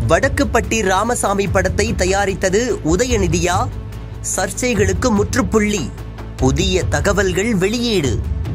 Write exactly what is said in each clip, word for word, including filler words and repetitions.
வடக்குப்பட்டி ராமசாமி படத்தை தயாரித்தது உதயநிதியா? சர்ச்சைகளுக்கு முற்றுப்புள்ளி. புதிய தகவல்கள் வெளியீடு.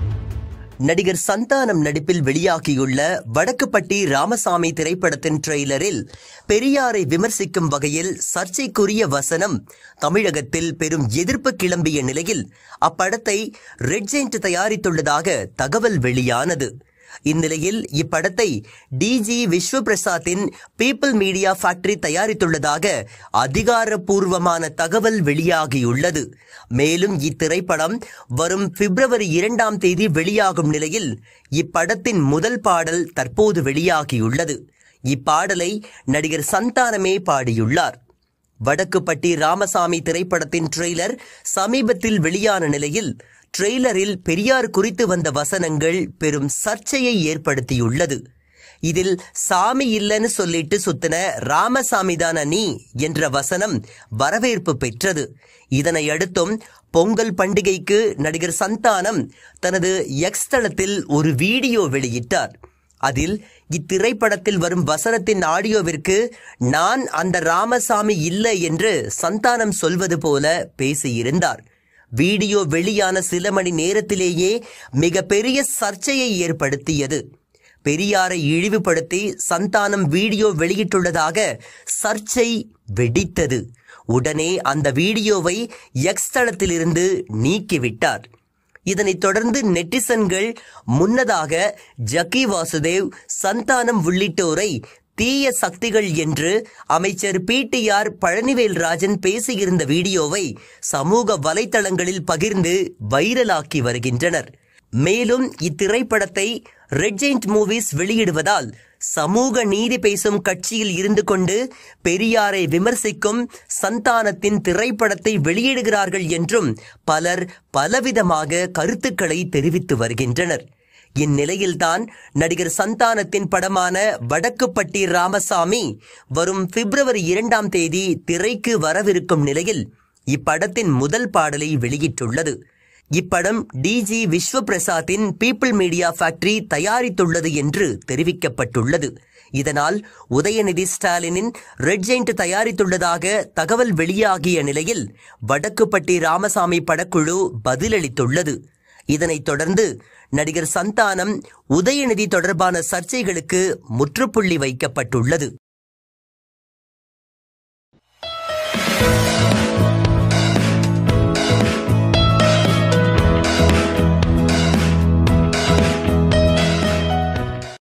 நடிகர் சந்தானம் நடிப்பில் வெளியாகியுள்ள வடக்குப்பட்டி ராமசாமி திரைப்படத்தின் ட்ரெய்லரில் பெரியாரை விமர்சிக்கும் வகையில் சர்ச்சைக்குரிய வசனம் தமிழகத்தில் பெரும் எதிர்ப்பு கிளம்பிய நிலையில் அப்படத்தை ரெட் ஜெயண்ட் தயாரித்துள்ளதாக தகவல் வெளியானது. இந்நிலையில் இப்படத்தை டிஜி விஸ்வபிரசாத்தின் பீப்பிள் மீடியா ஃபேக்டரி தயாரித்துள்ளதாக அதிகாரப்பூர்வமான தகவல் வெளியாகியுள்ளது. மேலும் இத்திரைப்படம் வரும் பிப்ரவரி இரண்டாம் தேதி வெளியாகும் நிலையில் இப்படத்தின் முதல் பாடல் தற்போது வெளியாகியுள்ளது. இப்பாடலை நடிகர் சந்தானமே பாடியுள்ளார். வடக்குப்பட்டி ராமசாமி திரைப்படத்தின் ட்ரெய்லர் சமீபத்தில் வெளியான நிலையில் ட்ரெய்லரில் பெரியார் குறித்து வந்த வசனங்கள் பெரும் சர்ச்சையை ஏற்படுத்தியுள்ளது. இதில் சாமி இல்லைன்னு சொல்லிட்டு சுத்தின ராமசாமி தான நீ என்ற வசனம் வரவேற்பு பெற்றது. இதனை அடுத்தும் பொங்கல் பண்டிகைக்கு நடிகர் சந்தானம் தனது எக்ஸ் தளத்தில் ஒரு வீடியோ வெளியிட்டார். அதில் இத்திரைப்படத்தில் வரும் வசனத்தின் ஆடியோவிற்கு நான் அந்த ராமசாமி இல்லை என்று சந்தானம் சொல்வது போல பேசியிருந்தார். வீடியோ வெளியான சில மணி நேரத்திலேயே மிகப்பெரிய சர்ச்சையை ஏற்படுத்தியது. பெரியாரை இழிவுபடுத்தி சந்தானம் வீடியோ வெளியிட்டுள்ளதாக சர்ச்சை வெடித்தது. உடனே அந்த வீடியோவை எக்ஸ் தளத்திலிருந்து நீக்கிவிட்டார். இதனைத் தொடர்ந்து நெட்டிசன்கள் முன்னதாக ஜக்கி வாசுதேவ், சந்தானம் உள்ளிட்டோரை தீய சக்திகள் என்று அமைச்சர் பிடிஆர் பழனிவேல்ராஜன் பேசியிருந்த வீடியோவை சமூக வலைத்தளங்களில் பகிர்ந்து வைரலாக்கி வருகின்றனர். மேலும் இத்திரைப்படத்தை ரெட் ஜெயண்ட் மூவிஸ் வெளியிடுவதால் சமூக நீதி பேசும் கட்சியில் இருந்து கொண்டு பெரியாரை விமர்சிக்கும் சந்தானத்தின் திரைப்படத்தை வெளியிடுகிறார்கள் என்றும் பலர் பலவிதமாக கருத்துக்களை தெரிவித்து வருகின்றனர். இந்நிலையில்தான் நடிகர் சந்தானத்தின் படமான வடக்குப்பட்டி ராமசாமி வரும் பிப்ரவரி இரண்டாம் தேதி திரைக்கு வரவிருக்கும் நிலையில் இப்படத்தின் முதல் பாடலை வெளியிட்டுள்ளது. இப்படம் டிஜி விஸ்வபிரசாத்தின் பீப்பிள் மீடியா ஃபேக்டரி தயாரித்துள்ளது என்று தெரிவிக்கப்பட்டுள்ளது. இதனால் உதயநிதி ஸ்டாலினின் ரெட் ஜெயண்ட் தயாரித்துள்ளதாக தகவல் வெளியாகிய நிலையில் வடக்குப்பட்டி ராமசாமி படக்குழு பதிலளித்துள்ளது. இதனைத் தொடர்ந்து நடிகர் சந்தானம், உதயநிதி தொடர்பான சர்ச்சைகளுக்கு முற்றுப்புள்ளி வைக்கப்பட்டுள்ளது.